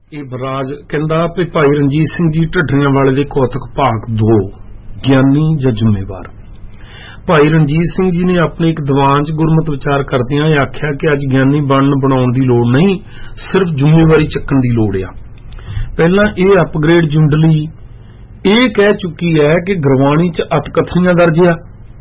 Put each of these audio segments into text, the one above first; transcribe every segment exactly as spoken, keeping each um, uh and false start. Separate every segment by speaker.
Speaker 1: ਇਹ ਬਰਾਜ ਕਹਿੰਦਾ ਵੀ ਭਾਈ ਰਣਜੀਤ ਸਿੰਘ ਜੀ ਢੱਡਰੀਆਂ ਵਾਲੇ ਦੇ ਕੌਤਕ ਭਾਗ ਦੋ ਗਿਆਨੀ ਜਾਂ ਜ਼ਿੰਮੇਵਾਰ। ਭਾਈ ਰਣਜੀਤ ਸਿੰਘ ਜੀ ਨੇ ਆਪਣੇ ਇੱਕ ਦੀਵਾਨ 'ਚ ਗੁਰਮਤਿ ਵਿਚਾਰ ਕਰਦਿਆਂ ਇਹ ਆਖਿਆ ਕਿ ਅੱਜ ਗਿਆਨੀ ਬਣਨ ਬਣਾਉਣ ਦੀ ਲੋੜ ਨਹੀਂ, ਸਿਰਫ ਜ਼ਿੰਮੇਵਾਰੀ ਚੱਕਣ ਦੀ ਲੋੜ ਆ। ਪਹਿਲਾਂ ਇਹ ਅਪਗ੍ਰੇਡ ਜੁੰਡਲੀ ਇਹ ਕਹਿ ਚੁੱਕੀ ਹੈ ਕਿ ਗੁਰਬਾਣੀ 'ਚ ਅਤਕਥਨੀਆਂ ਦਰਜ ਆ।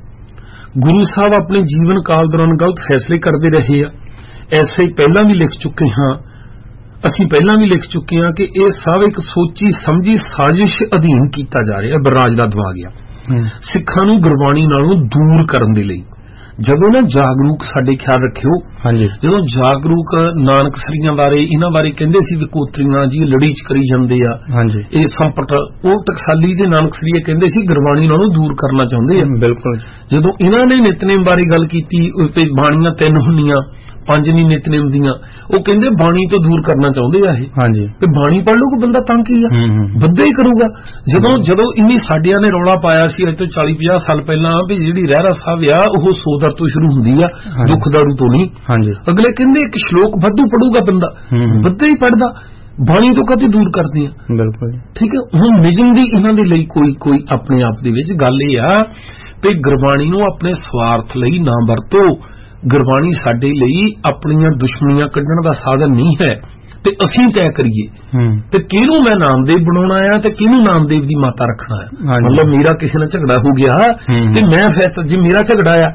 Speaker 1: ਗੁਰੂ ਸਾਹਿਬ ਆਪਣੇ ਜੀਵਨ ਕਾਲ ਦੌਰਾਨ ਗਲਤ ਫੈਸਲੇ ਕਰਦੇ ਰਹੇ ਆ। ਐਸੇ ਹੀ ਪਹਿਲਾਂ ਵੀ ਲਿਖ ਚੁੱਕੇ ਹਾਂ, ਅਸੀਂ ਪਹਿਲਾਂ ਵੀ ਲਿਖ ਚੁੱਕੇ ਹਾਂ ਕਿ ਇਹ ਸਭ ਇੱਕ ਸੋਚੀ ਸਮਝੀ ਸਾਜ਼ਿਸ਼ ਅਧੀਨ ਕੀਤਾ ਜਾ ਰਿਹਾ। ਬਰਾਜ ਦਾ ਦਵਾ ਗਿਆ ਸਿੱਖਾਂ ਨੂੰ ਗੁਰਬਾਣੀ ਨਾਲੋਂ ਦੂਰ ਕਰਨ ਦੇ ਲਈ। ਜਦੋਂ ਨਾ ਜਾਗਰੂਕ ਸਾਡੇ ਖਿਆਲ ਰੱਖਿਓ, ਜਦੋਂ ਜਾਗਰੂਕ ਨਾਨਕ ਸਰੀਆਂ ਬਾਰੇ ਇਹਨਾਂ ਬਾਰੇ ਕਹਿੰਦੇ ਸੀ ਵਿਕੋਤਰੀਆਂ ਜੀ ਲੜੀ ਚ ਕਰੀ ਜਾਂਦੇ ਆ, ਇਹ ਸੰਪਟ, ਉਹ ਟਕਸਾਲੀ ਦੇ ਨਾਨਕ ਸਰੀਏ ਕਹਿੰਦੇ ਸੀ ਗੁਰਬਾਣੀ ਨਾਲੋਂ ਦੂਰ ਕਰਨਾ ਚਾਹੁੰਦੇ ਆ। ਬਿਲਕੁਲ। ਜਦੋਂ ਇਹਨਾਂ ਨੇ ਨਿਤਨੇਮ ਬਾਰੇ ਗੱਲ ਕੀਤੀ, ਬਾਣੀਆਂ ਤਿੰਨ ਹੁੰਦੀਆਂ, ਪੰਜ ਨਹੀਂ ਨਿਤਨੇਮ ਦੀਆਂ, ਉਹ ਕਹਿੰਦੇ ਬਾਣੀ ਤੋਂ ਦੂਰ ਕਰਨਾ ਚਾਹੁੰਦੇ ਆ ਇਹ। ਹਾਂਜੀ। ਤੇ ਬਾਣੀ ਪੜ੍ਹ ਲੂ ਕੋਈ ਬੰਦਾ ਤਾਂ ਕੀ ਆ, ਬੰਦਾ ਹੀ ਕਰੂਗਾ। ਜਦੋਂ ਜਦੋਂ ਇੰਨੀ ਸਾਡਿਆਂ ਨੇ ਰੌਲਾ ਪਾਇਆ ਸੀ ਅੱਜ ਤੋਂ ਚਾਲੀ ਪੰਜਾਹ ਸਾਲ ਪਹਿਲਾਂ ਵੀ ਜਿਹੜੀ ਰਹਿਰਾ ਸਾਹਿਬ ਆ ਉਹ ਸੋਦਰ ਤੋਂ ਸ਼ੁਰੂ ਹੁੰਦੀ ਆ, ਦੁੱਖ ਦਾਰੂ ਤੋਂ ਨਹੀਂ। ਹਾਂਜੀ। ਅਗਲੇ ਕਹਿੰਦੇ ਇੱਕ ਸ਼ਲੋਕ ਵਾਧੂ ਪੜੂਗਾ ਬੰਦਾ, ਬੰਦਾ ਹੀ ਪੜਦਾ, ਬਾਣੀ ਤੋਂ ਕਦੇ ਦੂਰ ਕਰਦੇ ਆ। ਬਿਲਕੁਲ ਠੀਕ ਹੈ। ਹੁਣ ਨਿਜਮ ਦੀ ਇਹਨਾਂ ਦੇ ਲਈ ਕੋਈ ਕੋਈ ਆਪਣੇ ਆਪ ਦੇ ਵਿੱਚ ਗੱਲ ਇਹ ਆ ਵੀ ਗੁਰਬਾਣੀ ਨੂੰ ਆਪਣੇ ਸਵਾਰਥ ਲਈ ਨਾ ਵਰਤੋ। ਗੁਰਬਾਣੀ ਸਾਡੇ ਲਈ ਆਪਣੀਆਂ ਦੁਸ਼ਮਣੀਆਂ ਕੱਢਣ ਦਾ ਸਾਧਨ ਨਹੀਂ ਹੈ। ਤੇ ਅਸੀਂ ਤੈਅ ਕਰੀਏ ਤੇ ਕਿਹਨੂੰ ਮੈਂ ਨਾਮਦੇਵ ਬਣਾਉਣਾ ਆ ਤੇ ਕਿਹਨੂੰ ਨਾਮਦੇਵ ਦੀ ਮਾਤਾ ਰੱਖਣਾ ਆ। ਮਤਲਬ ਮੇਰਾ ਕਿਸੇ ਨਾਲ ਝਗੜਾ ਹੋ ਗਿਆ ਤੇ ਮੈਂ ਫੈਸਲਾ, ਜੇ ਮੇਰਾ ਝਗੜਾ ਆ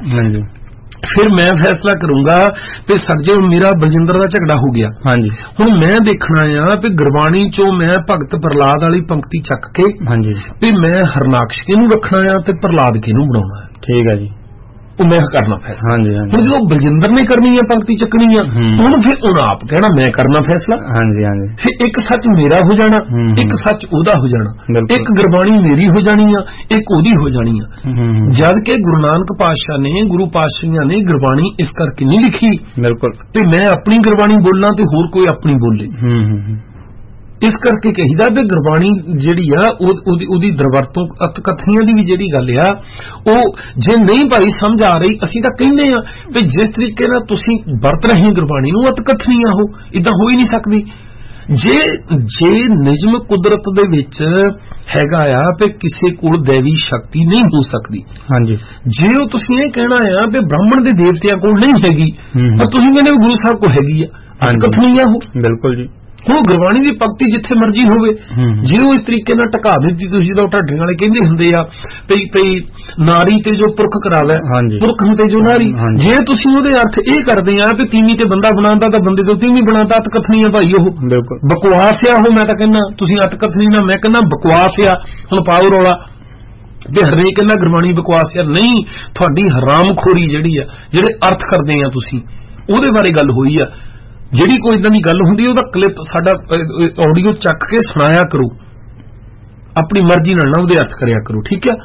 Speaker 1: ਫਿਰ ਮੈਂ ਫੈਸਲਾ ਕਰੂੰਗਾ ਤੇ ਸਰਜੇ ਮੇਰਾ ਬਲਜਿੰਦਰ ਦਾ ਝਗੜਾ ਹੋ ਗਿਆ। ਹਾਂਜੀ। ਹੁਣ ਮੈਂ ਦੇਖਣਾ ਆ ਵੀ ਗੁਰਬਾਣੀ ਚੋਂ ਮੈਂ ਭਗਤ ਪ੍ਰਹਲਾਦ ਵਾਲੀ ਪੰਕਤੀ ਚੱਕ ਕੇ ਵੀ ਮੈਂ ਹਰਨਾਕਸ਼ ਕਿਹਨੂੰ ਰੱਖਣਾ ਆ ਤੇ ਪ੍ਰਹਲਾਦ ਕਿਹਨੂੰ ਬਣਾਉਣਾ। ਠੀਕ ਹੈ ਜੀ। ਉਹ ਮੈਂ ਕਰਨਾ ਫੈਸਲਾ। ਹਾਂਜੀ। ਹੁਣ ਜਦੋਂ ਬਲਜਿੰਦਰ ਨੇ ਕਰਨੀ ਆ ਪੰਕਤੀ ਚੱਕਣੀ ਆ, ਹੁਣ ਫਿਰ ਉਹ ਆਪ ਕਹਿਣਾ ਮੈਂ ਕਰਨਾ ਫੈਸਲਾ। ਹਾਂਜੀ ਹਾਂਜੀ। ਫਿਰ ਇੱਕ ਸੱਚ ਮੇਰਾ ਹੋ ਜਾਣਾ, ਇੱਕ ਸੱਚ ਉਹਦਾ ਹੋ ਜਾਣਾ, ਇੱਕ ਗੁਰਬਾਣੀ ਮੇਰੀ ਹੋ ਜਾਣੀ ਆ, ਇੱਕ ਉਹਦੀ ਹੋ ਜਾਣੀ ਆ। ਜਦ ਕਿ ਗੁਰੂ ਨਾਨਕ ਪਾਤਸ਼ਾਹ ਨੇ, ਗੁਰੂ ਪਾਤਸ਼ਾਹੀਆਂ ਨੇ ਗੁਰਬਾਣੀ ਇਸ ਕਰਕੇ ਨਹੀਂ ਲਿਖੀ। ਬਿਲਕੁਲ। ਤੇ ਮੈਂ ਆਪਣੀ ਗੁਰਬਾਣੀ ਬੋਲਾਂ ਤੇ ਹੋਰ ਕੋਈ ਆਪਣੀ ਬੋਲੇ। ਇਸ ਕਰਕੇ ਕਹੀਦਾ ਵੀ ਗੁਰਬਾਣੀ ਜਿਹੜੀ ਆ ਉਹਦੀ ਦਰਵਰਤੋਂ ਅਤਕਥਨੀਆਂ ਦੀ ਵੀ ਜਿਹੜੀ ਗੱਲ ਆ ਉਹ ਜੇ ਨਹੀਂ ਭਾਈ ਸਮਝ ਆ ਰਹੀ, ਅਸੀਂ ਤਾਂ ਕਹਿੰਦੇ ਆ ਵੀ ਜਿਸ ਤਰੀਕੇ ਨਾਲ ਤੁਸੀਂ ਵਰਤ ਰਹੇ ਗੁਰਬਾਣੀ ਨੂੰ ਅਤਕਥਨੀਆਂ ਹੋ, ਇਦਾਂ ਹੋ ਹੀ ਨਹੀਂ ਸਕਦੀ। ਜੇ ਜੇ ਨਿਜਮ ਕੁਦਰਤ ਦੇ ਵਿੱਚ ਹੈਗਾ ਆ ਵੀ ਕਿਸੇ ਕੋਲ ਦੇਵੀ ਸ਼ਕਤੀ ਨਹੀਂ ਹੋ ਸਕਦੀ। ਹਾਂਜੀ। ਜੇ ਉਹ ਤੁਸੀਂ ਇਹ ਕਹਿਣਾ ਆ ਵੀ ਬ੍ਰਾਹਮਣ ਦੇ ਦੇਵਤਿਆਂ ਕੋਲ ਨਹੀਂ ਹੈਗੀ ਪਰ ਤੁਸੀਂ ਕਹਿੰਦੇ ਗੁਰੂ ਸਾਹਿਬ ਕੋਲ ਹੈਗੀ ਆ, ਅਤਕਥਨੀਆਂ ਹੋ। ਬਿਲਕੁਲ ਜੀ। ਹੁਣ ਗੁਰਬਾਣੀ ਦੀ ਪੰਕਤੀ ਜਿੱਥੇ ਮਰਜ਼ੀ ਹੋਵੇ, ਜੇ ਉਹ ਇਸ ਤਰੀਕੇ ਨਾਲ ਟਕਾ ਦਿੱਤੀ, ਤੁਸੀਂ ਜਦੋਂ ਢੱਡਰੀਆਂ ਵਾਲੇ ਕਹਿੰਦੇ ਹੁੰਦੇ ਆ ਪਈ ਪਈ ਨਾਰੀ ਤੇ ਜੋ ਪੁਰਖ ਕਰਾਵੇ, ਪੁਰਖ ਤੇ ਜੋ ਨਾਰੀ, ਜੇ ਤੁਸੀਂ ਉਹਦੇ ਅਰਥ ਇਹ ਕਰਦੇ ਆ ਵੀ ਤੀਵੀਂ ਤੇ ਬੰਦਾ ਬਣਾਉਂਦਾ ਤਾਂ ਬੰਦੇ ਤੋਂ ਤੀਵੀਂ ਬਣਾਉਂਦਾ, ਅਤਕਥਨੀ ਆ ਭਾਈ ਉਹ। ਬਕਵਾਸ ਆ ਉਹ। ਮੈਂ ਤਾਂ ਕਹਿੰਦਾ ਤੁਸੀਂ ਅਤਕਥਨੀ ਨਾ, ਮੈਂ ਕਹਿੰਦਾ ਬਕਵਾਸ ਆ। ਹੁਣ ਪਾਓ ਰੌਲਾ ਤੇ ਹਰੇਕ ਕਹਿੰਦਾ ਗੁਰਬਾਣੀ ਬਕਵਾਸ ਆ। ਨਹੀਂ, ਤੁਹਾਡੀ ਹਰਾਮਖੋਰੀ ਜਿਹੜੀ ਆ, ਜਿਹੜੇ ਅਰਥ ਕਰਦੇ ਆ ਤੁਸੀਂ, ਉਹਦੇ ਬਾਰੇ ਗੱਲ ਹੋਈ ਆ। ਜਿਹੜੀ ਕੋਈ ਇਦਾਂ ਦੀ ਗੱਲ ਹੁੰਦੀ ਉਹਦਾ ਕਲਿੱਪ ਸਾਡਾ ਆਡੀਓ ਚੱਕ ਕੇ ਸੁਣਾਇਆ ਕਰੋ, ਆਪਣੀ ਮਰਜ਼ੀ ਨਾਲ ਨਾ ਉਹਦੇ ਅਰਥ ਕਰਿਆ ਕਰੋ। ਠੀਕ ਹੈ।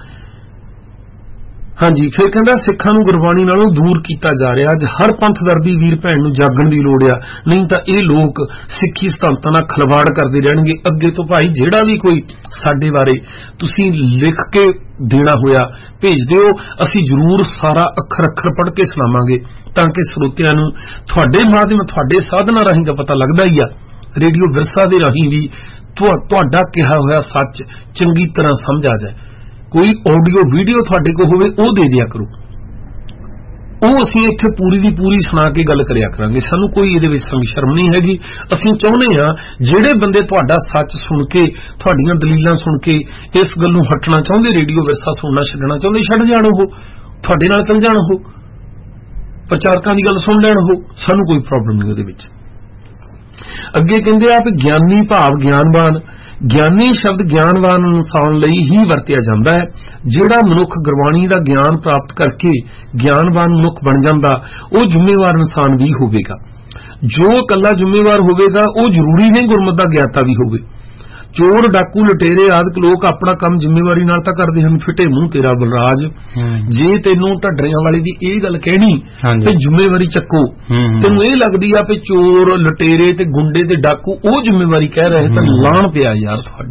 Speaker 1: ਹਾਂਜੀ। ਫਿਰ ਕਹਿੰਦਾ ਸਿੱਖਾਂ ਨੂੰ ਗੁਰਬਾਣੀ ਨਾਲੋਂ ਦੂਰ ਕੀਤਾ ਜਾ ਰਿਹਾ। ਅੱਜ ਹਰ ਪੰਥ ਦਰਦੀ ਵੀਰ ਭੈਣ ਨੂੰ ਜਾਗਣ ਦੀ ਲੋੜ ਆ, ਨਹੀਂ ਤਾਂ ਇਹ ਲੋਕ ਸਿੱਖੀ ਸਿਧਾਂਤਾਂ ਨਾਲ ਖਲਵਾੜ ਕਰਦੇ ਰਹਿਣਗੇ। ਅੱਗੇ ਤੋਂ ਭਾਈ ਜਿਹੜਾ ਵੀ ਕੋਈ ਸਾਡੇ ਬਾਰੇ ਤੁਸੀਂ ਲਿਖ ਕੇ ਦੇਣਾ ਹੋਇਆ ਭੇਜ ਦਿਓ, ਅਸੀਂ ਜ਼ਰੂਰ ਸਾਰਾ ਅੱਖਰ ਅੱਖਰ ਪੜ੍ਹ ਕੇ ਸੁਣਾਵਾਂਗੇ ਤਾਂ ਕਿ ਸਰੋਤਿਆਂ ਨੂੰ ਤੁਹਾਡੇ ਮਾਧਿਅਮ, ਤੁਹਾਡੇ ਸਾਧਨਾਂ ਰਾਹੀਂ ਦਾ ਪਤਾ ਲੱਗਦਾ ਹੀ ਆ। ਰੇਡੀਓ ਵਿਰਸਾ ਦੇ ਰਾਹੀਂ ਵੀ ਤੁਹਾਡਾ ਕਿਹਾ ਹੋਇਆ ਸੱਚ ਚੰਗੀ ਤਰ੍ਹਾਂ ਸਮਝ ਆ ਜਾਏ। ਕੋਈ ਆਡੀਓ ਵੀਡੀਓ ਤੁਹਾਡੇ ਕੋਲ ਹੋਵੇ ਉਹ ਦੇ ਦਿਆ ਕਰੋ, ਉਹ ਅਸੀਂ ਇੱਥੇ ਪੂਰੀ ਦੀ ਪੂਰੀ ਸੁਣਾ ਕੇ ਗੱਲ ਕਰਿਆ ਕਰਾਂਗੇ। ਸਾਨੂੰ ਕੋਈ ਇਹਦੇ ਵਿੱਚ ਸੰਗ ਸ਼ਰਮ ਨਹੀਂ ਹੈਗੀ। ਅਸੀਂ ਚਾਹੁੰਦੇ ਹਾਂ ਜਿਹੜੇ ਬੰਦੇ ਤੁਹਾਡਾ ਸੱਚ ਸੁਣ ਕੇ, ਤੁਹਾਡੀਆਂ ਦਲੀਲਾਂ ਸੁਣ ਕੇ ਇਸ ਗੱਲ ਨੂੰ ਹਟਣਾ ਚਾਹੁੰਦੇ, ਰੇਡੀਓ ਵਿਰਸਾ ਸੁਣਨਾ ਛੱਡਣਾ ਚਾਹੁੰਦੇ, ਛੱਡ ਜਾਣ, ਉਹ ਤੁਹਾਡੇ ਨਾਲ ਚੱਲ ਜਾਣ, ਉਹ ਪ੍ਰਚਾਰਕਾਂ ਦੀ ਗੱਲ ਸੁਣ ਲੈਣ, ਉਹ ਸਾਨੂੰ ਕੋਈ ਪ੍ਰੋਬਲਮ ਨਹੀਂ ਉਹਦੇ ਵਿੱਚ। ਅੱਗੇ ਕਹਿੰਦੇ ਆ ਵੀ ਗਿਆਨੀ ਭਾਵ ਗਿਆਨਵਾਨ। ਗਿਆਨੀ ਸ਼ਬਦ ਗਿਆਨਵਾਨ ਇਨਸਾਨ ਲਈ ਹੀ ਵਰਤਿਆ ਜਾਂਦਾ ਹੈ। ਜਿਹੜਾ ਮਨੁੱਖ ਗੁਰਬਾਣੀ ਦਾ ਗਿਆਨ ਪ੍ਰਾਪਤ ਕਰਕੇ ਗਿਆਨਵਾਨ ਮਨੁੱਖ ਬਣ ਜਾਂਦਾ ਉਹ ਜ਼ਿੰਮੇਵਾਰ ਇਨਸਾਨ ਵੀ ਹੋਵੇਗਾ। ਜੋ ਇਕੱਲਾ ਜ਼ਿੰਮੇਵਾਰ ਹੋਵੇਗਾ ਉਹ ਜ਼ਰੂਰੀ ਨਹੀਂ ਗੁਰਮਤਿ ਦਾ ਗਿਆਤਾ ਵੀ ਹੋਵੇ। ਚੋਰ, ਡਾਕੂ, ਲੁਟੇਰੇ ਆਦਿਕ ਲੋਕ ਆਪਣਾ ਕੰਮ ਜ਼ਿੰਮੇਵਾਰੀ ਨਾਲ ਤਾਂ ਕਰਦੇ ਹਨ। ਫਿੱਟੇ ਮੂੰਹ ਤੇਰਾ ਬਲਰਾਜ, ਜੇ ਤੈਨੂੰ ਢੱਡਰੀਆਂ ਵਾਲੇ ਦੀ ਇਹ ਗੱਲ ਕਹਿਣੀ ਤੇ ਜ਼ਿੰਮੇਵਾਰੀ ਚੱਕੋ, ਤੈਨੂੰ ਇਹ ਲੱਗਦੀ ਆ ਵੀ ਚੋਰ, ਲੁਟੇਰੇ ਤੇ ਗੁੰਡੇ ਤੇ ਡਾਕੂ ਉਹ ਜ਼ਿੰਮੇਵਾਰੀ ਕਹਿ ਰਹੇ ਤਾਂ ਲਾਣ ਪਿਆ ਯਾਰ ਤੁਹਾਡੇ।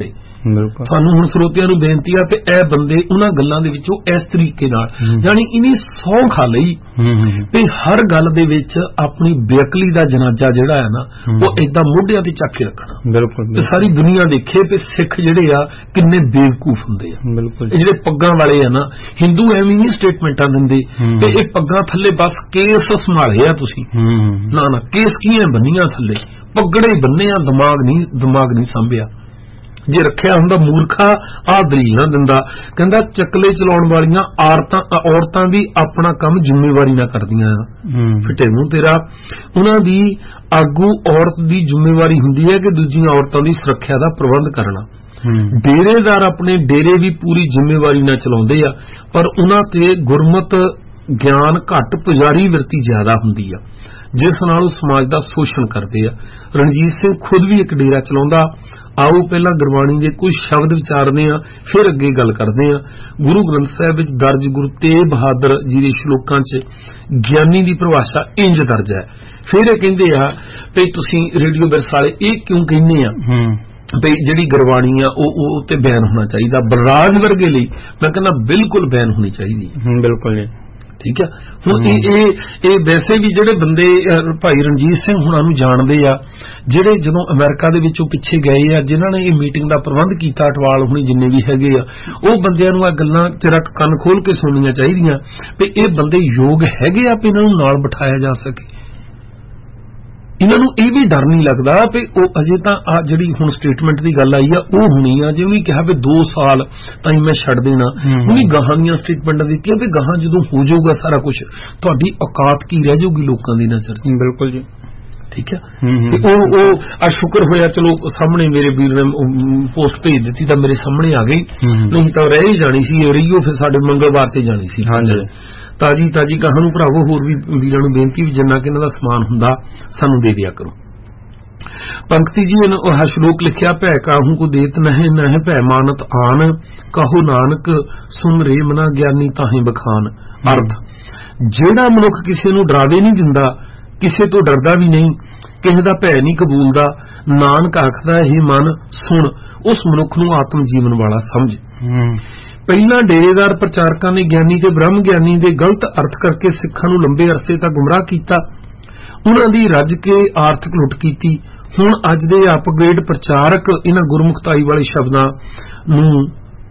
Speaker 1: ਤੁਹਾਨੂੰ ਹੁਣ ਸਰੋਤਿਆਂ ਨੂੰ ਬੇਨਤੀ ਆ ਕਿ ਇਹ ਬੰਦੇ ਉਹਨਾਂ ਗੱਲਾਂ ਦੇ ਵਿੱਚੋਂ ਇਸ ਤਰੀਕੇ ਨਾਲ ਜਾਨੀ ਇਨੀ ਸੌਂ ਖਾ ਲਈ ਵੀ ਹਰ ਗੱਲ ਦੇ ਵਿੱਚ ਆਪਣੀ ਬੇਅਕਲੀ ਦਾ ਜਨਾਜ਼ਾ ਜਿਹੜਾ ਹੈ ਨਾ ਉਹ ਏਦਾਂ ਮੋਢਿਆਂ ਤੇ ਚੱਕ ਕੇ ਰੱਖਣਾ। ਬਿਲਕੁਲ ਸਾਰੀ ਦੁਨੀਆ ਦੇਖੇ ਵੀ ਸਿੱਖ ਜਿਹੜੇ ਆ ਕਿੰਨੇ ਬੇਵਕੂਫ ਹੁੰਦੇ ਆ। ਬਿਲਕੁਲ ਜਿਹੜੇ ਪੱਗਾਂ ਵਾਲੇ ਆ ਨਾ ਹਿੰਦੂ ਐਵੇਂ ਹੀ ਸਟੇਟਮੈਂਟਾਂ ਦਿੰਦੇ ਕਿ ਇਹ ਪੱਗਾਂ ਥੱਲੇ ਬਸ ਕੇਸ ਸੰਭਾਲੇ ਆ ਤੁਸੀਂ, ਨਾ ਨਾ ਕੇਸ ਕੀਆਂ ਬੰਨੀਆਂ ਥੱਲੇ ਪੱਗੜੇ ਬੰਨੇ ਆ, ਦਿਮਾਗ ਨਹੀਂ ਦਿਮਾਗ ਨਹੀਂ ਸਾਂਭਿਆ। ਜੇ ਰੱਖਿਆ ਹੁੰਦਾ ਮੂਰਖਾ ਆਹ ਦਲੀਲ ਨਾ ਦਿੰਦਾ। ਕਹਿੰਦਾ ਚੱਕਲੇ ਚਲਾਉਣ ਵਾਲੀਆਂ ਔਰਤਾਂ ਔਰਤਾਂ ਵੀ ਆਪਣਾ ਕੰਮ ਜ਼ਿੰਮੇਵਾਰੀ ਨਾਲ ਕਰਦੀਆਂ ਫਿੱਟੇ ਮੂੰਹ ਤੇਰਾ। ਉਹਨਾਂ ਦੀ ਆਗੂ ਔਰਤ ਦੀ ਜ਼ਿੰਮੇਵਾਰੀ ਹੁੰਦੀ ਹੈ ਕਿ ਦੂਜੀਆਂ ਔਰਤਾਂ ਦੀ ਸੁਰੱਖਿਆ ਦਾ ਪ੍ਰਬੰਧ ਕਰਨਾ। ਡੇਰੇਦਾਰ ਆਪਣੇ ਡੇਰੇ ਵੀ ਪੂਰੀ ਜ਼ਿੰਮੇਵਾਰੀ ਨਾਲ ਚਲਾਉਂਦੇ ਆ, ਪਰ ਉਹਨਾਂ ਤੇ ਗੁਰਮਤ ਗਿਆਨ ਘੱਟ, ਪੁਜਾਰੀ ਵਰਤੀ ਜ਼ਿਆਦਾ ਹੁੰਦੀ ਆ, ਜਿਸ ਨਾਲ ਉਹ ਸਮਾਜ ਦਾ ਸ਼ੋਸ਼ਣ ਕਰਦੇ ਆ। ਰਣਜੀਤ ਸਿੰਘ ਖੁਦ ਵੀ ਇੱਕ ਡੇਰਾ ਚਲਾਉਂਦਾ। ਆਓ ਪਹਿਲਾਂ ਗੁਰਬਾਣੀ ਦੇ ਕੁਝ ਸ਼ਬਦ ਵਿਚਾਰਦੇ ਆ, ਫਿਰ ਅੱਗੇ ਗੱਲ ਕਰਦੇ ਆ। ਗੁਰੂ ਗ੍ਰੰਥ ਸਾਹਿਬ ਵਿੱਚ ਦਰਜ ਗੁਰੂ ਤੇਗ ਬਹਾਦਰ ਜੀ ਦੇ ਸ਼ਲੋਕਾਂ 'ਚ ਗਿਆਨੀ ਦੀ ਪਰਿਭਾਸ਼ਾ ਇੰਜ ਦਰਜ ਹੈ। ਫਿਰ ਇਹ ਕਹਿੰਦੇ ਆ ਵੀ ਤੁਸੀਂ ਰੇਡੀਓ ਬਰਸਾਲੇ ਇਹ ਕਿਉਂ ਕਹਿੰਦੇ ਆ ਵੀ ਜਿਹੜੀ ਗੁਰਬਾਣੀ ਆ ਉਹ ਉਹ ਤੇ ਬੈਨ ਹੋਣਾ ਚਾਹੀਦਾ। ਬਲਰਾਜ ਵਰਗੇ ਲਈ ਮੈਂ ਕਹਿੰਦਾ ਬਿਲਕੁਲ ਬੈਨ ਹੋਣੀ ਚਾਹੀਦੀ ਹੈ। ਬਿਲਕੁਲ ਠੀਕ ਹੈ। ਹੁਣ ਇਹ ਇਹ ਵੈਸੇ ਵੀ ਜਿਹੜੇ ਬੰਦੇ ਭਾਈ ਰਣਜੀਤ ਸਿੰਘ ਹੁਣਾਂ ਨੂੰ ਜਾਣਦੇ ਆ, ਜਿਹੜੇ ਜਦੋਂ ਅਮਰੀਕਾ ਦੇ ਵਿੱਚੋਂ ਪਿੱਛੇ ਗਏ ਆ, ਜਿਨ੍ਹਾਂ ਨੇ ਇਹ ਮੀਟਿੰਗ ਦਾ ਪ੍ਰਬੰਧ ਕੀਤਾ, ਅਟਵਾਲ ਹੁਣੀ ਜਿੰਨੇ ਵੀ ਹੈਗੇ ਆ, ਉਹ ਬੰਦਿਆਂ ਨੂੰ ਆ ਗੱਲਾਂ ਜਰਾ ਕੰਨ ਖੋਲ ਕੇ ਸੁਣਨੀਆਂ ਚਾਹੀਦੀਆਂ ਵੀ ਇਹ ਬੰਦੇ ਯੋਗ ਹੈਗੇ ਆ ਵੀ ਇਹਨਾਂ ਨੂੰ ਨਾਲ ਬਿਠਾਇਆ ਜਾ ਸਕੇ। ਇਹਨਾਂ ਨੂੰ ਇਹ ਵੀ ਡਰ ਨਹੀਂ ਲੱਗਦਾ ਵੀ ਉਹ ਅਜੇ ਤਾਂ ਆ ਜਿਹੜੀ ਹੁਣ ਸਟੇਟਮੈਂਟ ਦੀ ਗੱਲ ਆਈ ਆ ਉਹ ਹੋਣੀ ਆ, ਜਿਵੇਂ ਕਿਹਾ ਵੀ ਦੋ ਸਾਲ ਤਾਈਂ ਮੈਂ ਛੱਡ ਦੇਣਾ। ਉਹਨੇ ਗਾਹਾਂ ਦੀਆਂ ਸਟੇਟਮੈਂਟਾਂ ਦਿੱਤੀਆਂ ਵੀ ਗਾਹਾਂ ਜਦੋਂ ਹੋ ਜਾਊਗਾ ਸਾਰਾ ਕੁਝ ਤੁਹਾਡੀ ਔਕਾਤ ਕੀ ਰਹਿ ਜਾਊਗੀ ਲੋਕਾਂ ਦੀ ਨਜ਼ਰ 'ਚ। ਬਿਲਕੁਲ ਜੀ ਠੀਕ ਹੈ। ਤੇ ਉਹ ਉਹ ਆ ਸ਼ੁਕਰ ਹੋਇਆ ਚਲੋ ਸਾਹਮਣੇ ਮੇਰੇ ਵੀਰ ਨੇ ਪੋਸਟ ਭੇਜ ਦਿੱਤੀ ਤਾਂ ਮੇਰੇ ਸਾਹਮਣੇ ਆ ਗਈ, ਨਹੀਂ ਤਾਂ ਰਹਿ ਹੀ ਜਾਣੀ ਸੀ। ਰਹੀਓ ਫਿਰ ਸਾਡੇ ਮੰਗਲਵਾਰ ਤੇ ਜਾਣੀ ਸੀ। ਹਾਂਜੀ ਤਾਜੀ ਤਾਜੀ ਕਹਾਂ ਨੂੰ ਭਰਾਵੋ ਹੋਰ ਵੀ ਵੀਰਾਂ ਨੂੰ ਬੇਨਤੀ ਵੀ ਜਿੰਨਾ ਕਿ ਇਹਨਾਂ ਦਾ ਸਮਾਨ ਹੁੰਦਾ ਸਾਨੂੰ ਦੇ ਦਿਆ ਕਰੋ। ਪੰਕਤੀ ਜੀ ਉਹ ਸ਼ਲੋਕ ਲਿਖਿਆ, ਭੈ ਕਾਹੂ ਕੋ ਦੇਤ ਨਹਿ ਨਹਿ ਭੈ ਮਾਨਤ ਆਨ, ਕਹੋ ਨਾਨਕ ਸੁਨ ਰੇ ਮਨਾ ਗਿਆਨੀ ਤਾਹੇ ਬਖਾਨ। ਅਰਥ ਜਿਹੜਾ ਮਨੁੱਖ ਕਿਸੇ ਨੂੰ ਡਰਾਵੇ ਨਹੀਂ ਦਿੰਦਾ, ਕਿਸੇ ਤੋਂ ਡਰਦਾ ਵੀ ਨਹੀਂ, ਕਿਸੇ ਦਾ ਭੈ ਨਹੀਂ ਕਬੂਲਦਾ, ਨਾਨਕ ਆਖਦਾ ਇਹ ਮਨ ਸੁਣ, ਉਸ ਮਨੁੱਖ ਨੂੰ ਆਤਮ ਜੀਵਨ ਵਾਲਾ ਸਮਝ। ਪਹਿਲਾਂ ਡੇਰੇਦਾਰ ਪ੍ਰਚਾਰਕਾਂ ਨੇ ਗਿਆਨੀ ਤੇ ਬ੍ਰਹਮ ਗਿਆਨੀ ਦੇ ਗਲਤ ਅਰਥ ਕਰਕੇ ਸਿੱਖਾਂ ਨੂੰ ਲੰਬੇ ਅਰਸੇ ਤੱਕ ਗੁੰਮਰਾਹ ਕੀਤਾ, ਉਹਨਾਂ ਦੀ ਰੱਜ ਕੇ ਆਰਥਿਕ ਲੁੱਟ ਕੀਤੀ। ਹੁਣ ਅੱਜ ਦੇ ਅਪਗ੍ਰੇਡ ਪ੍ਰਚਾਰਕ ਇਹਨਾਂ ਗੁਰਮੁਖਤਾਈ ਵਾਲੇ ਸ਼ਬਦਾਂ ਨੂੰ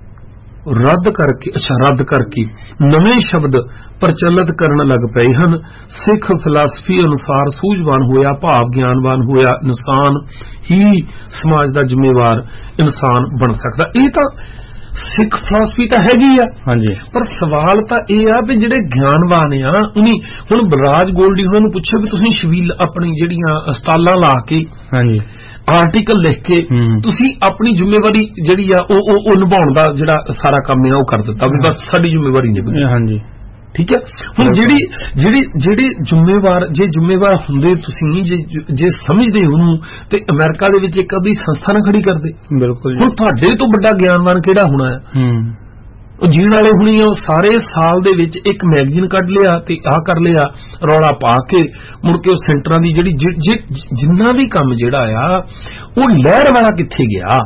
Speaker 1: ਰੱਦ ਕਰਕੇ ਅੱਛਾ ਰੱਦ ਕਰਕੇ ਨਵੇਂ ਸ਼ਬਦ ਪ੍ਰਚਲਿਤ ਕਰਨ ਲੱਗ ਪਏ ਹਨ। ਸਿੱਖ ਫਿਲਾਸਫੀ ਅਨੁਸਾਰ ਸੂਝਵਾਨ ਹੋਇਆ, ਭਾਵ ਗਿਆਨਵਾਨ ਹੋਇਆ ਇਨਸਾਨ ਹੀ ਸਮਾਜ ਦਾ ਜ਼ਿੰਮੇਵਾਰ ਇਨਸਾਨ ਬਣ ਸਕਦਾ। ਇਹ ਤਾਂ ਸਿੱਖ ਫਿਲਾਸਫੀ ਤਾਂ ਹੈਗੀ ਆ। ਹਾਂਜੀ ਪਰ ਸਵਾਲ ਤਾਂ ਇਹ ਆ ਵੀ ਜਿਹੜੇ ਗਿਆਨਵਾਨ ਆ ਉਨੀ ਹੁਣ ਬਲਰਾਜ ਗੋਲਡੀ ਉਹਨਾਂ ਨੂੰ ਪੁੱਛੋ ਵੀ ਤੁਸੀਂ ਸ਼ਬੀਲ ਆਪਣੀ ਜਿਹੜੀਆਂ ਸਟਾਲਾਂ ਲਾ ਕੇ ਹਾਂਜੀ ਆਰਟੀਕਲ ਲਿਖ ਕੇ ਤੁਸੀਂ ਆਪਣੀ ਜ਼ਿੰਮੇਵਾਰੀ ਜਿਹੜੀ ਆ ਉਹ ਉਹ ਨਿਭਾਉਣ ਦਾ ਜਿਹੜਾ ਸਾਰਾ ਕੰਮ ਆ ਉਹ ਕਰ ਦਿੱਤਾ ਵੀ ਬਸ ਸਾਡੀ ਜ਼ਿੰਮੇਵਾਰੀ ਨਿਭਾਉਣੀ। ਹਾਂਜੀ ਠੀਕ ਹੈ। ਹੁਣ ਜਿਹੜੀ ਜਿਹੜੀ ਜਿਹੜੇ ਜ਼ਿੰਮੇਵਾਰ ਜੇ ਜ਼ਿੰਮੇਵਾਰ ਹੁੰਦੇ ਤੁਸੀਂ ਜੇ ਜੇ ਸਮਝਦੇ ਉਹਨੂੰ ਤੇ ਅਮਰੀਕਾ ਦੇ ਵਿੱਚ ਇੱਕ ਅੱਧੀ ਸੰਸਥਾ ਨਾ ਖੜੀ ਕਰਦੇ। ਬਿਲਕੁਲ ਹੁਣ ਤੁਹਾਡੇ ਤੋਂ ਵੱਡਾ ਗਿਆਨਵਾਨ ਕਿਹੜਾ ਹੋਣਾ ਹੈ? ਉਹ ਜੀਣ ਵਾਲੇ ਹੁਣੀ ਆ, ਉਹ ਸਾਰੇ ਸਾਲ ਦੇ ਵਿੱਚ ਇੱਕ ਮੈਗਜ਼ੀਨ ਕੱਢ ਲਿਆ ਤੇ ਆਹ ਕਰ ਲਿਆ ਰੌਲਾ ਪਾ ਕੇ ਮੁੜ ਕੇ ਉਹ ਸੈਂਟਰਾਂ ਦੀ ਜਿਹੜੀ ਜਿੰਨਾ ਵੀ ਕੰਮ ਜਿਹੜਾ ਆ ਉਹ ਲਹਿਰ ਵਾਲਾ ਕਿੱਥੇ ਗਿਆ।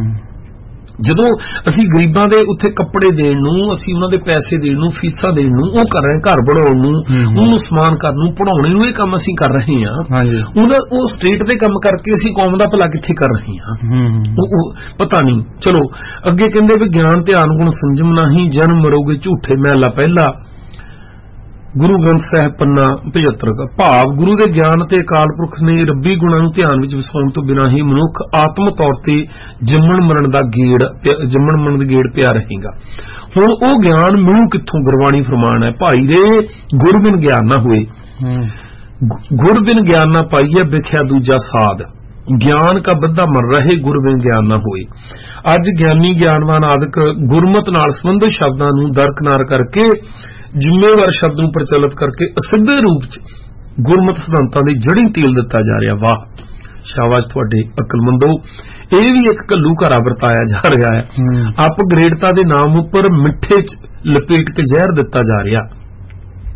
Speaker 1: ਜਦੋਂ ਅਸੀਂ ਗਰੀਬਾਂ ਦੇ ਉੱਥੇ ਕੱਪੜੇ ਦੇਣ ਨੂੰ, ਅਸੀਂ ਉਹਨਾਂ ਦੇ ਪੈਸੇ ਦੇਣ ਨੂੰ, ਫੀਸਾਂ ਦੇਣ ਨੂੰ, ਉਹ ਕਰ ਰਹੇ ਘਰ ਬਣਾਉਣ ਨੂੰ, ਉਹਨੂੰ ਸਮਾਨ ਕਰਨ ਨੂੰ, ਪੜਾਉਣੇ ਨੂੰ, ਇਹ ਕੰਮ ਅਸੀਂ ਕਰ ਰਹੇ ਹਾਂ। ਉਹਨਾਂ ਉਹ ਸਟੇਟ ਦੇ ਕੰਮ ਕਰਕੇ ਅਸੀਂ ਕੌਮ ਦਾ ਭਲਾ ਕਿੱਥੇ ਕਰ ਰਹੇ ਹਾਂ ਉਹ ਪਤਾ ਨਹੀਂ। ਚਲੋ ਅੱਗੇ ਕਹਿੰਦੇ ਵੀ ਗਿਆਨ ਧਿਆਨ ਗੁਣ ਸੰਜਮ ਨਹੀਂ, ਜਨਮ ਮਰੋਗੇ ਝੂਠੇ ਮਹਿਲਾ ਪਹਿਲਾ। ਗੁਰੂ ਗ੍ਰੰਥ ਸਾਹਿਬ ਪੰਨਾ ਪਝੱਤਰ ਦਾ ਭਾਵ ਗੁਰੂ ਦੇ ਗਿਆਨ ਤੇ ਅਕਾਲ ਪੁਰਖ ਨੇ ਰੱਬੀ ਗੁਣਾਂ ਨੂੰ ਧਿਆਨ ਵਿੱਚ ਵਸਾਉਣ ਤੋਂ ਬਿਨਾਂ ਹੀ ਮਨੁੱਖ ਆਤਮ ਤੌਰ ਤੇ ਜੰਮਣ ਮਰਨ ਦਾ ਗੇੜ ਜੰਮਣ ਮਰਨ ਦਾ ਗੇੜ ਪਿਆ ਰਹੇਗਾ। ਹੁਣ ਉਹ ਗਿਆਨ ਮਿਲੂ ਕਿੱਥੋਂ? ਗੁਰਬਾਣੀ ਫਰਮਾਨ ਹੈ, ਭਾਈ ਰੇ ਗੁਰ ਬਿਨ ਗਿਆਨ ਨਾ ਹੋਏ, ਗੁਰ ਬਿਨ ਗਿਆਨ ਨਾ ਪਾਈਏ ਵਿਖਿਆ ਦੂਜਾ ਸਾਧ, ਗਿਆਨ ਕਾ ਬੱਧਾ ਮਰ ਰਹੇ ਗੁਰ ਬਿਨ ਗਿਆਨ ਨਾ ਹੋਏ। ਅੱਜ ਗਿਆਨੀ ਗਿਆਨਵਾਨ ਆਦਿਕ ਗੁਰਮਤ ਨਾਲ ਸੰਬੰਧਿਤ ਸ਼ਬਦਾਂ ਨੂੰ ਦਰਕਨਾਰ ਕਰਕੇ ਜ਼ਿੰਮੇਵਾਰ ਸ਼ਬਦ ਨੂੰ ਪ੍ਰਚਲਿਤ ਕਰਕੇ ਅਸਿੱਧੇ ਰੂਪ ਚ ਗੁਰਮਤ ਸਿਧਾਂਤਾਂ ਦੇ ਜੜੀ ਤੇਲ ਦਿੱਤਾ ਜਾ ਰਿਹਾ। ਵਾਹ ਸ਼ਾਬਾਸ਼ ਤੁਹਾਡੇ ਅਕਲਮੰਦੋ। ਇਹ ਵੀ ਇੱਕ ਘੱਲੂ ਘਰਾ ਵਰਤਾਇਆ ਜਾ ਰਿਹਾ ਹੈ। ਅਪਗ੍ਰੇਡਤਾ ਦੇ ਨਾਮ ਉੱਪਰ ਮਿੱਠੇ ਚ ਲਪੇਟ ਕੇ ਜ਼ਹਿਰ ਦਿੱਤਾ ਜਾ ਰਿਹਾ।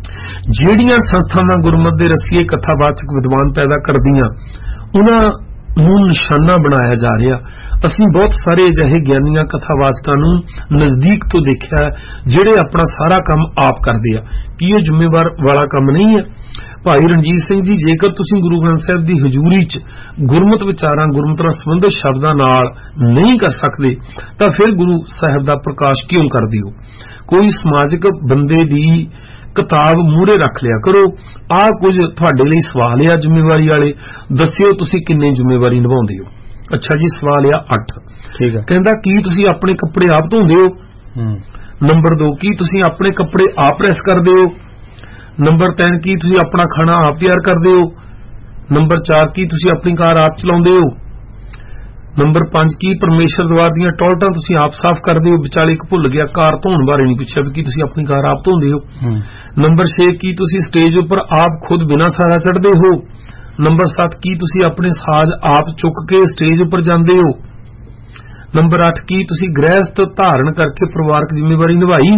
Speaker 1: ਜਿਹੜੀਆਂ ਸੰਸਥਾਵਾਂ ਗੁਰਮਤ ਦੇ ਰਸੀਏ ਕਥਾਵਾਚਕ ਵਿਦਵਾਨ ਪੈਦਾ ਕਰਦੀਆਂ ਉਹਨਾਂ ਨੂੰ ਨਿਸ਼ਾਨਾ ਬਣਾਇਆ ਜਾ ਰਿਹਾ। ਅਸੀਂ ਬਹੁਤ ਸਾਰੇ ਅਜਿਹੇ ਗਿਆਨੀਆਂ ਕਥਾਵਾਚਕਾਂ ਨੂੰ ਨਜ਼ਦੀਕ ਤੋਂ ਦੇਖਿਆ ਜਿਹੜੇ ਆਪਣਾ ਸਾਰਾ ਕੰਮ ਆਪ ਕਰਦੇ ਆ। ਕੀ ਇਹ ਜ਼ਿੰਮੇਵਾਰ ਵਾਲਾ ਕੰਮ ਨਹੀਂ ਹੈ? ਭਾਈ ਰਣਜੀਤ ਸਿੰਘ ਜੀ, ਜੇਕਰ ਤੁਸੀਂ ਗੁਰੂ ਗ੍ਰੰਥ ਸਾਹਿਬ ਦੀ ਹਜ਼ੂਰੀ 'ਚ ਗੁਰਮਤ ਵਿਚਾਰਾਂ, ਗੁਰਮਤ ਨਾਲ ਸੰਬੰਧਿਤ ਸ਼ਬਦਾਂ ਨਾਲ ਨਹੀਂ ਕਰ ਸਕਦੇ ਤਾਂ ਫਿਰ ਗੁਰੂ ਸਾਹਿਬ ਦਾ ਪ੍ਰਕਾਸ਼ ਕਿਉਂ ਕਰਦੇ ਹੋ? ਕੋਈ ਸਮਾਜਿਕ ਬੰਦੇ ਦੀ ਕਿਤਾਬ ਮੂਹਰੇ ਰੱਖ ਲਿਆ ਕਰੋ। ਆਹ ਕੁਝ ਤੁਹਾਡੇ ਲਈ ਸਵਾਲ ਆ ਜ਼ਿੰਮੇਵਾਰੀ ਵਾਲੇ, ਦੱਸਿਓ ਤੁਸੀਂ ਕਿੰਨੀ ਜ਼ਿੰਮੇਵਾਰੀ ਨਿਭਾਉਂਦੇ ਹੋ। ਅੱਛਾ ਜੀ, ਸਵਾਲ ਆ ਅੱਠ।
Speaker 2: ਠੀਕ ਹੈ।
Speaker 1: ਕਹਿੰਦਾ ਕੀ ਤੁਸੀਂ ਆਪਣੇ ਕੱਪੜੇ ਆਪ ਧੋਂਦੇ ਹੋ? ਨੰਬਰ ਦੋ, ਕੀ ਤੁਸੀਂ ਆਪਣੇ ਕੱਪੜੇ ਆਪ ਪ੍ਰੈਸ ਕਰਦੇ ਹੋ? ਨੰਬਰ ਤਿੰਨ, ਕੀ ਤੁਸੀਂ ਆਪਣਾ ਖਾਣਾ ਆਪ ਤਿਆਰ ਕਰਦੇ ਹੋ? ਨੰਬਰ ਚਾਰ, ਕੀ ਤੁਸੀਂ ਆਪਣੀ ਕਾਰ ਆਪ ਚਲਾਉਂਦੇ ਹੋ? ਨੰਬਰ ਪੰਜ, ਕੀ ਪਰਮੇਸ਼ਰ ਦਵਾਰ ਦੀਆਂ ਟੋਇਲਟਾਂ ਤੁਸੀਂ ਆਪ ਸਾਫ਼ ਕਰਦੇ ਹੋ? ਵਿਚਾਲੇ ਇੱਕ ਭੁੱਲ ਗਿਆ, ਕਾਰ ਧੋਣ ਬਾਰੇ ਨਹੀਂ ਪੁੱਛਿਆ ਵੀ ਕੀ ਤੁਸੀਂ ਆਪਣੀ ਕਾਰ ਆਪ ਧੋਂਦੇ ਹੋ? ਨੰਬਰ ਛੇ, ਕੀ ਤੁਸੀਂ ਸਟੇਜ ਉੱਪਰ ਆਪ ਖੁਦ ਬਿਨਾਂ ਸਾਰਾ ਚੜ੍ਹਦੇ ਹੋ? ਨੰਬਰ ਸੱਤ, ਕੀ ਤੁਸੀਂ ਆਪਣੇ ਸਾਜ਼ ਆਪ ਚੁੱਕ ਕੇ ਸਟੇਜ ਉੱਪਰ ਜਾਂਦੇ ਹੋ? ਨੰਬਰ ਅੱਠ, ਕੀ ਤੁਸੀਂ ਗ੍ਰਹਿਸਥ ਧਾਰਨ ਕਰਕੇ ਪਰਿਵਾਰਕ ਜ਼ਿੰਮੇਵਾਰੀ ਨਿਭਾਈ?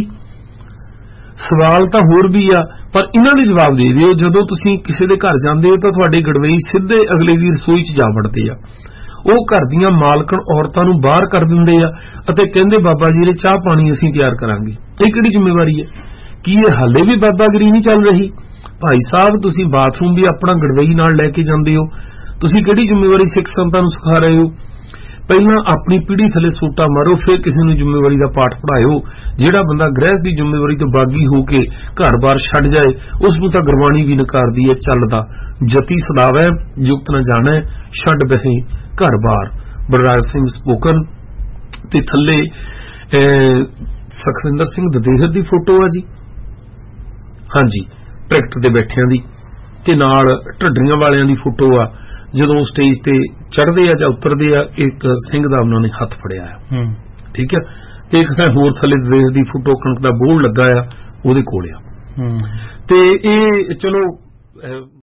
Speaker 1: ਸਵਾਲ ਤਾਂ ਹੋਰ ਵੀ ਆ, ਪਰ ਇਹਨਾਂ ਦੇ ਜਵਾਬ ਦੇ ਦਿਓ। ਜਦੋਂ ਤੁਸੀਂ ਕਿਸੇ ਦੇ ਘਰ ਜਾਂਦੇ ਹੋ ਤਾਂ ਤੁਹਾਡੇ ਗੜਵਈ ਸਿੱਧੇ ਅਗਲੇ ਦੀ ਰਸੋਈ 'ਚ ਜਾ ਵੜਦੇ ਆ। ਉਹ ਘਰ ਦੀਆਂ ਮਾਲਕਣ ਔਰਤਾਂ ਨੂੰ ਬਾਹਰ ਕਰ ਦਿੰਦੇ ਆ ਅਤੇ ਕਹਿੰਦੇ ਬਾਬਾ ਜੀ ਦੇ ਚਾਹ ਪਾਣੀ ਅਸੀਂ ਤਿਆਰ ਕਰਾਂਗੇ। ਇਹ ਕਿਹੜੀ ਜ਼ਿੰਮੇਵਾਰੀ ਹੈ? ਕੀ ਇਹ ਹਾਲੇ ਵੀ ਬਾਬਾਗਿਰੀ ਨਹੀਂ ਚੱਲ ਰਹੀ? ਭਾਈ ਸਾਹਿਬ, ਤੁਸੀਂ ਬਾਥਰੂਮ ਵੀ ਆਪਣਾ ਗੜਵਈ ਨਾਲ ਲੈ ਕੇ ਜਾਂਦੇ ਹੋ। ਤੁਸੀਂ ਕਿਹੜੀ ਜ਼ਿੰਮੇਵਾਰੀ ਸਿੱਖ ਸੰਤਾਂ ਨੂੰ ਸਿਖਾ ਰਹੇ ਹੋ? ਪਹਿਲਾਂ ਆਪਣੀ ਪੀੜ੍ਹੀ ਥੱਲੇ ਸੋਟਾ ਮਾਰੋ, ਫਿਰ ਕਿਸੇ ਨੂੰ ਜ਼ਿੰਮੇਵਾਰੀ ਦਾ ਪਾਠ ਪੜ੍ਹਾਇਓ। ਜਿਹੜਾ ਬੰਦਾ ਗ੍ਰਹਿਸਥ ਦੀ ਜ਼ਿੰਮੇਵਾਰੀ ਤੋਂ ਬਾਗੀ ਹੋ ਕੇ ਘਰ-ਬਾਰ ਛੱਡ ਜਾਏ, ਉਸ ਨੂੰ ਤਾਂ ਗੁਰਬਾਣੀ ਵੀ ਨਕਾਰਦੀ ਹੈ। ਚੱਲਦਾ ਜਤੀ ਸਦਾਵੈ ਜੁਗਤ ਨਾ ਜਾਣੈ, ਛੱਡ ਬਹਿ ਘਰ-ਬਾਰ। ਬਲਰਾਜ ਸਿੰਘ ਸਪੋਕਨ ਤੇ ਥੱਲੇ ਸੁਖਵਿੰਦਰ ਸਿੰਘ ਦਦੇਹਰ ਦੀ ਫੋਟੋ ਆ ਜੀ, ਹਾਂਜੀ, ਟਰੈਕਟਰ ਤੇ ਬੈਠਿਆਂ ਦੀ, ਤੇ ਨਾਲ ਢੱਡਰੀਆਂ ਵਾਲਿਆਂ ਦੀ ਫੋਟੋ ਆ ਜਦੋਂ ਸਟੇਜ ਤੇ ਚੜ੍ਹਦੇ ਆ ਜਾਂ ਉਤਰਦੇ ਆ। ਇੱਕ ਸਿੰਘ ਦਾ ਉਹਨਾਂ ਨੇ ਹੱਥ ਫੜਿਆ ਆ, ਠੀਕ ਹੈ, ਤੇ ਇੱਕ ਹੋਰ ਥੱਲੇ ਦਦੇਹਰ ਦੀ ਫੋਟੋ, ਕਣਕ ਦਾ ਬੋਝ ਲੱਗਾ ਆ ਉਹਦੇ ਕੋਲ ਆ। ਤੇ ਇਹ ਚਲੋ